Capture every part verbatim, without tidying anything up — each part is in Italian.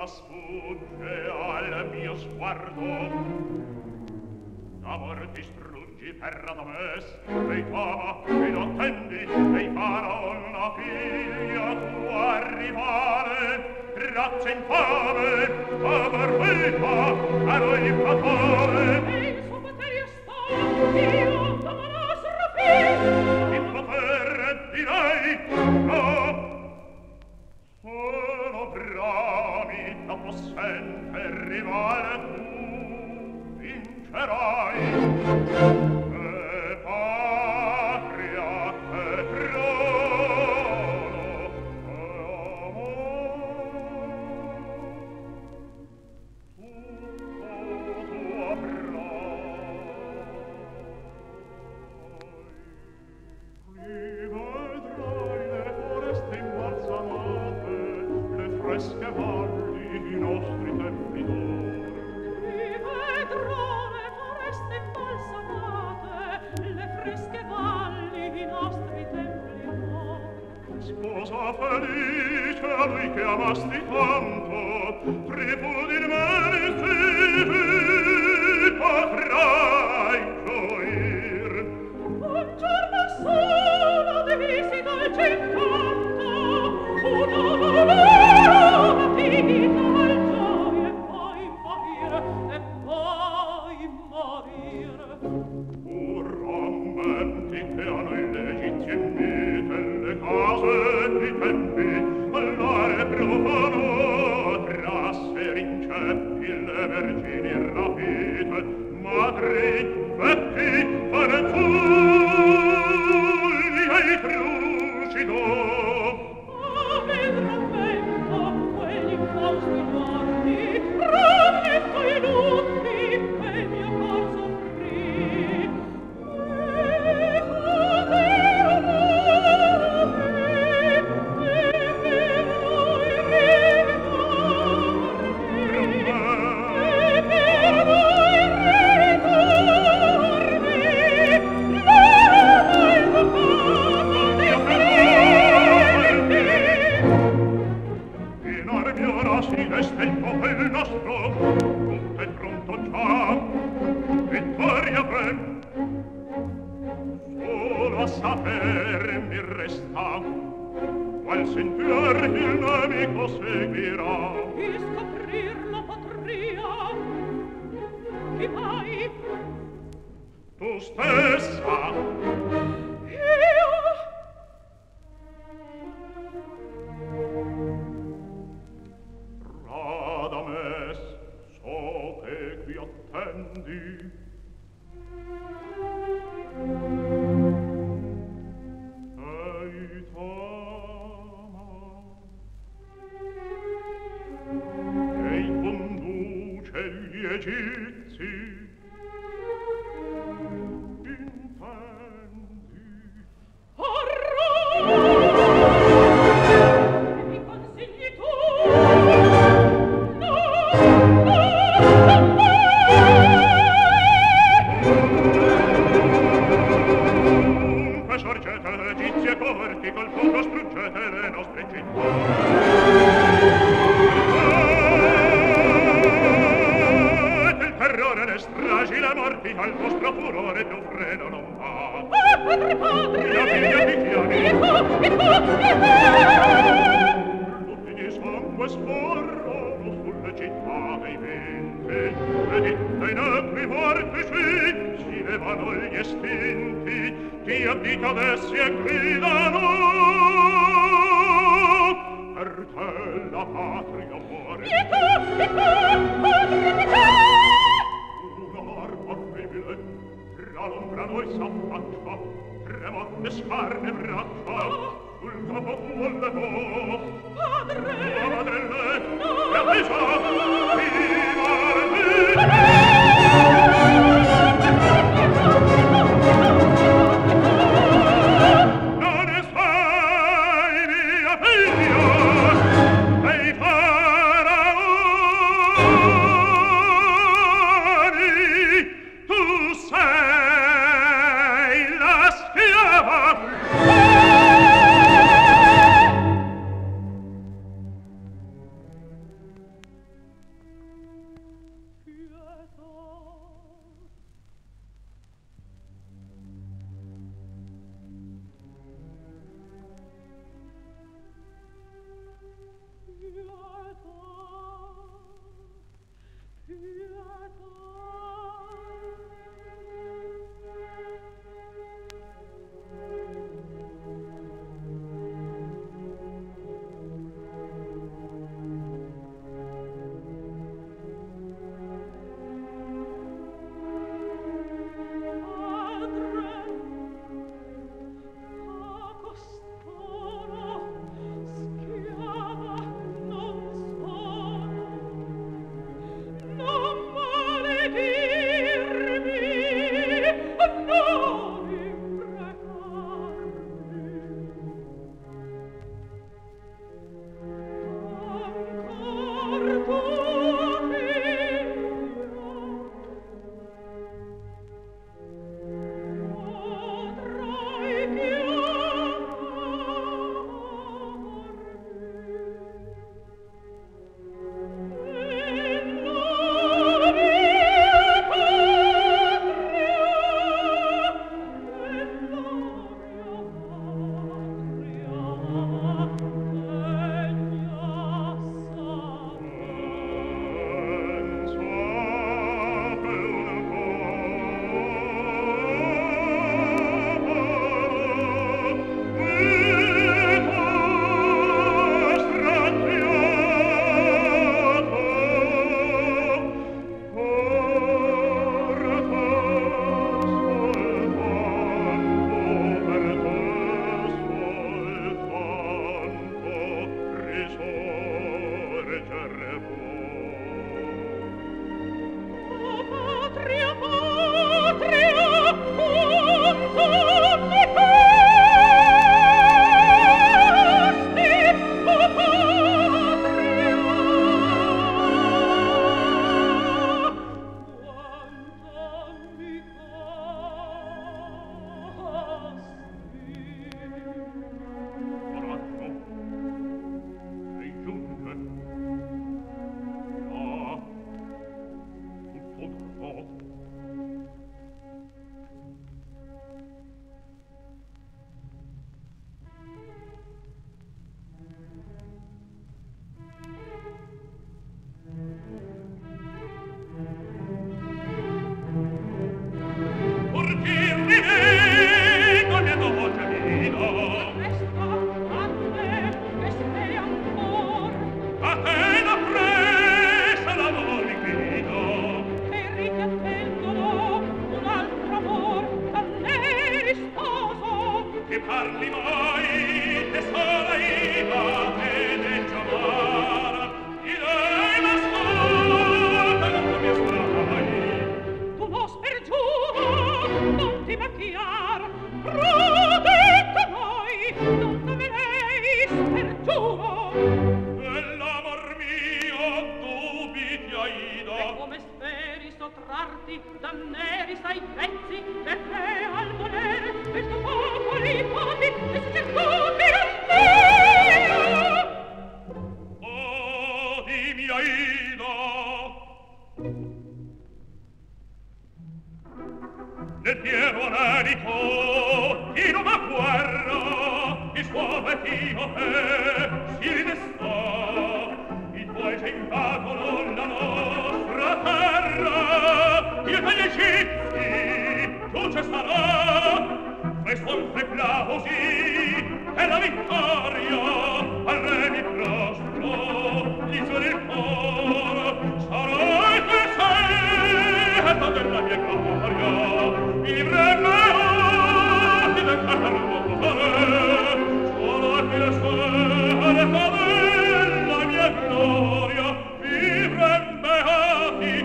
sfugge al mio sguardo. D'amor ti struggi per Radames, ei t'ama e non attendi, ei farà una figlia tua rivale, razza infame, amor viva, a noi fatale. E il suo potere sta, io t'amerò serafin. Il potere direi, no, sono brami da possente rivale tu vincerai. E patria e trono e amor tutto tu avrai. Rivedrai le foreste imbalsamate, le fresche valli i nostri templi d'oro. Rivedrò le foreste imbalsamate, le fresche valli i nostri templi d'oro. Sposa felice a lui che amasti tanto, tripudimente ti potrai gioir. Un giorno solo divisi dolce incanto, una nuova vita al gioia e poi morire, e poi morire. Pur rammenti che a noi l'Egizi e mite le case di tempi, all'are profano trasse rinceppi le vergini rapite, madri, vecchi, fanezzulli e trucido. Ave rammento quegli infausti giorni, rammento i lutti che il mio cor soffrì. E poter amare me, e per noi ritorni, e per noi ritorni, l'ama invocato Io dei in armi ora si veste il popolo nostro, tutto è pronto già, vittoria ben. Solo a saper mi resta, qual sentier il nemico seguirà. e scoprir la patria. Chi mai? Tu stessa, Io? Radames, so che qui attendi. Ei t'ama, ei conduce gli Egizi. Intendi? Mi consigli tu? No, no, no, Dunque sorgete Egizi e corti, col fuoco struggete le nostre città. Et il terrore, le stragi, le morti, al vostro furore più freno non va. Ah, padre, padre! Figlia, figlia, ti chiami. Ecco, ecco, ecco! Tutti di sangue scorrono sulle città dei venti, ed in equi vortici si levano gli estinti, chi abita adessi e gridano. Per te la patria muore. Ecco, ecco, padre, ecco! Un'arma orribile tra l'ombra noi s'affaccia, tremotte scarne braccia, sul capo tuo levò. Padre! Tua madrelle, No! e avvisa, viva le non ne sai, mia figlia, dei faraoni, tu sei la schiava. trarti da neri sai pezzi, perché al volere questo popoli pochi e si cercati a Oh, dimmi Aida, nel pieno anelico in una guerra il suo vecchio è si ridestò, i tuoi che invadono la nostra terra, io dagli egizi tu ci sarà, questo oltre plausi è la vittoria, al re mi prostro, gli suoni il cor, sarai che sei della mia gloria, mi livrerebbe oggi del carbone, sarai che sei della mia gloria, vivrebbe oggi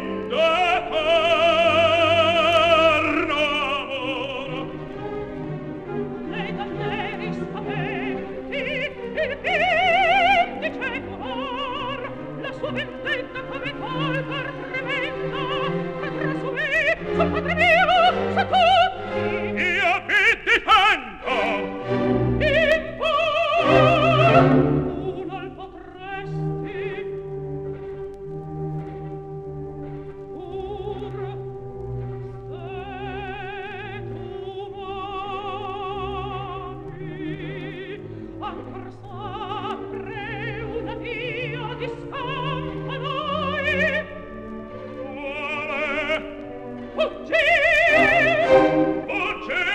d'eterno amor. Lei da me riscopeti, il vindice cuor, la sua vendetta come colper tremenda, che tra su me, sul padre mio, sa tutti. Io vi difendo! In voi tu non potresti pur se tu muovi ancor sempre una via di scampo a noi. Quale? Fuggire! Fuggire!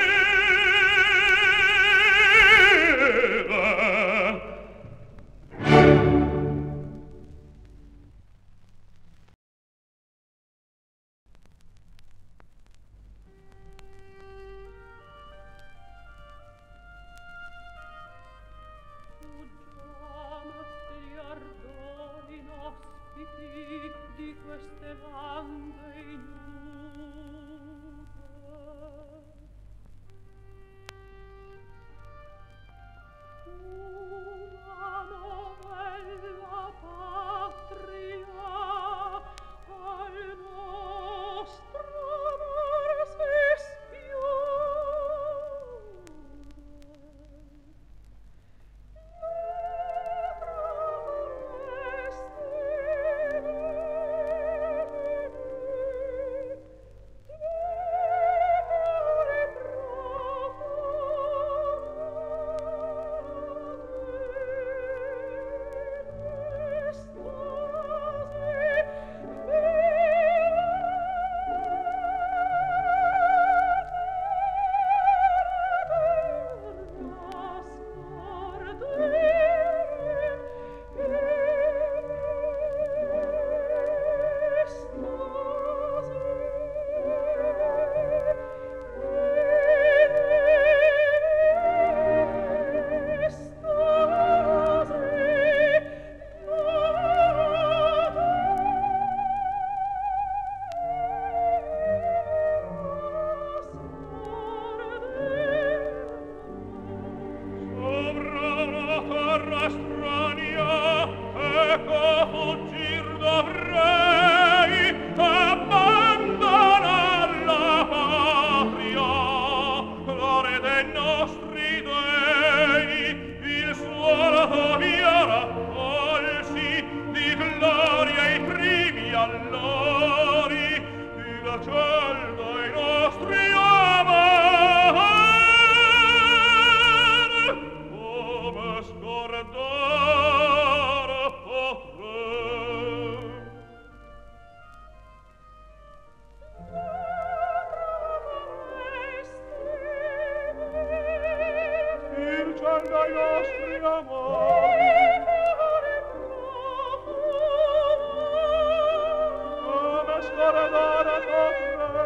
Fuggiamo gli ardori inospiti di queste lande ignude. Una novella patria al nostro amor si schiude. Dai nostri amori, come scordare potrei.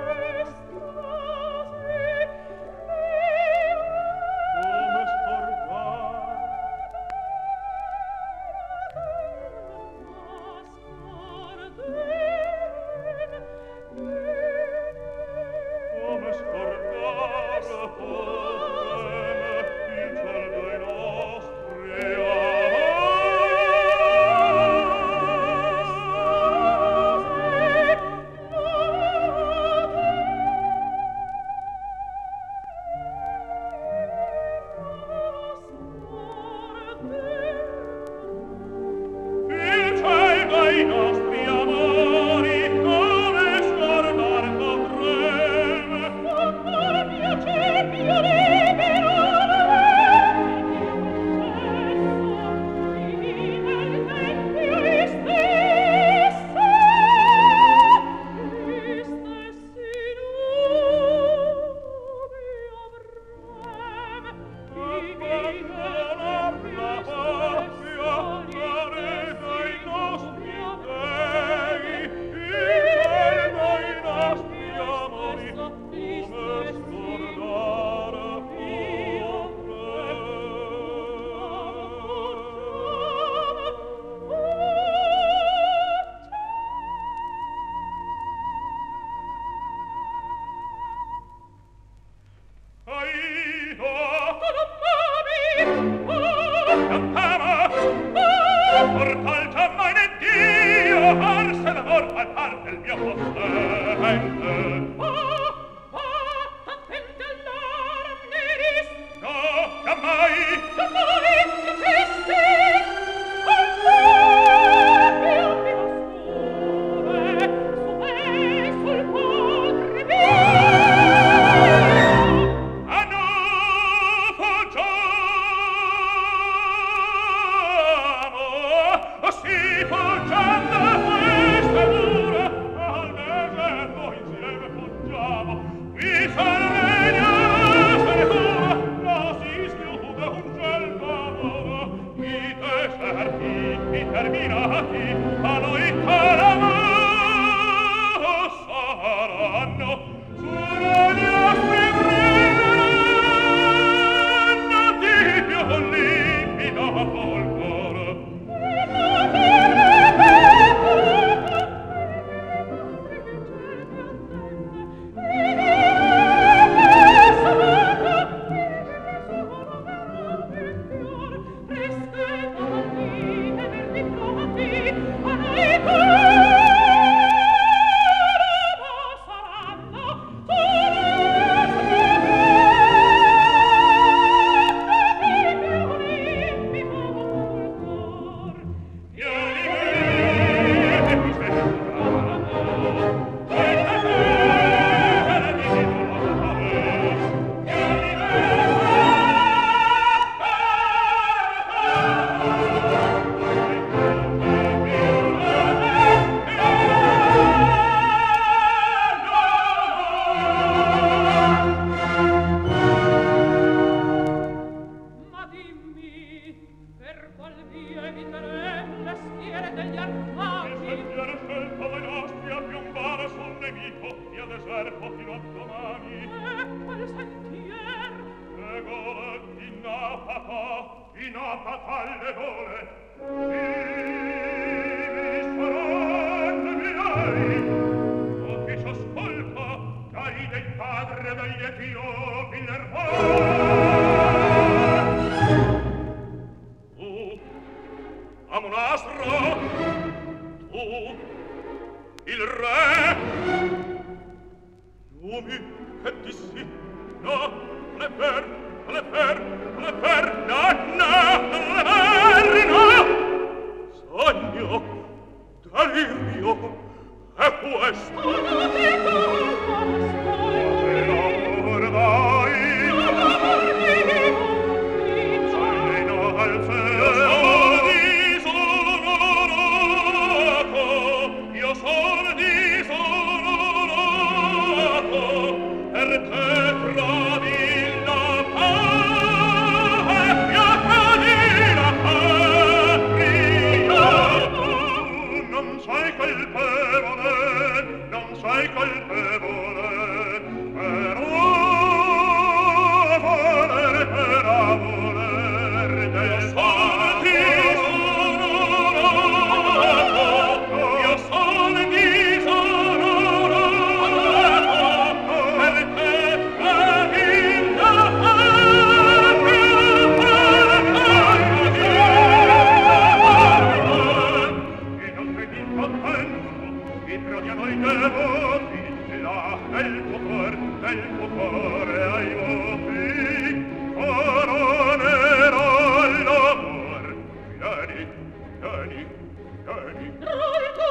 Vieni, vieni,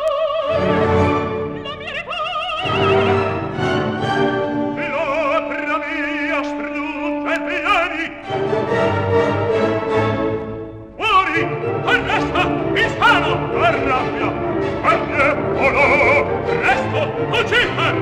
rabbia. Guardie, o no! Presto, fuggite!